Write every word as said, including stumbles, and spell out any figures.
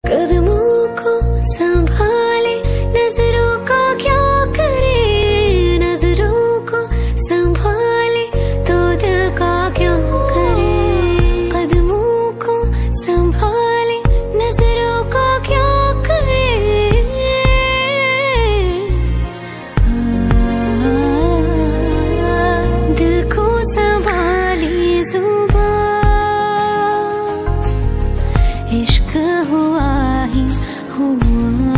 कदमों को संभाले नजरों का क्या करे, नजरों को संभाले तो दिल का क्या करे। कदमों को संभाले नजरों का क्या करे, दिल को संभाले जुबान, इश्क हुआ ही हुआ।